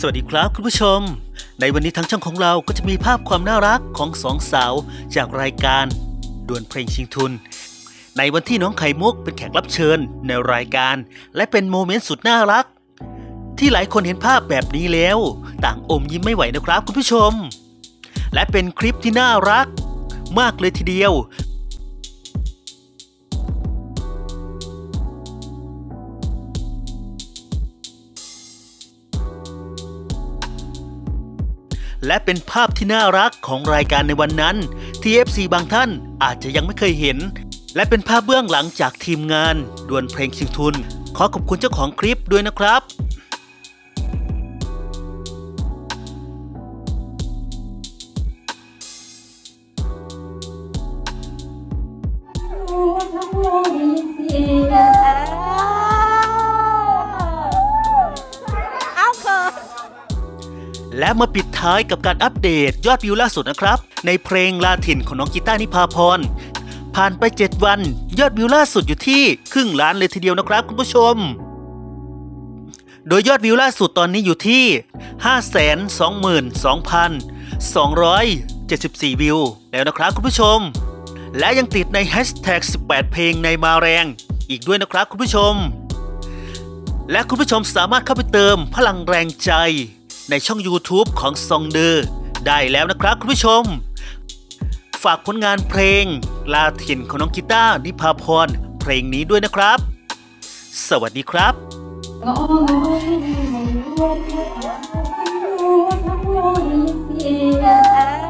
วัสดีครับคุณผู้ชมในวันนี้ทางช่องของเราก็จะมีภาพความน่ารักของสองสาวจากรายการดวลเพลงชิงทุนในวันที่น้องไข่มุกเป็นแขกรับเชิญในรายการและเป็นโมเมนต์สุดน่ารักที่หลายคนเห็นภาพแบบนี้แล้วต่างอมยิ้มไม่ไหวนะครับคุณผู้ชมและเป็นคลิปที่น่ารักมากเลยทีเดียวและเป็นภาพที่น่ารักของรายการในวันนั้นที่ FC บางท่านอาจจะยังไม่เคยเห็นและเป็นภาพเบื้องหลังจากทีมงานดวลเพลงชิงทุนขอขอบคุณเจ้าของคลิปด้วยนะครับและมาปิดท้ายกับการอัปเดตยอดวิวล่าสุดนะครับในเพลงลาถิ่นของน้องกีตาร์นิพาพรผ่านไป7วันยอดวิวล่าสุดอยู่ที่ครึ่งล้านเลยทีเดียวนะครับคุณผู้ชมโดยยอดวิวล่าสุดตอนนี้อยู่ที่ 522,274 วิวแล้วนะครับคุณผู้ชมและยังติดในแฮชแท็ก18เพลงในมาแรงอีกด้วยนะครับคุณผู้ชมและคุณผู้ชมสามารถเข้าไปเติมพลังแรงใจในช่อง YouTube ของซองเดอร์ได้แล้วนะครับคุณผู้ชมฝากผลงานเพลงลาถิ่นของน้องกีตาร์นิพาพรเพลงนี้ด้วยนะครับสวัสดีครับ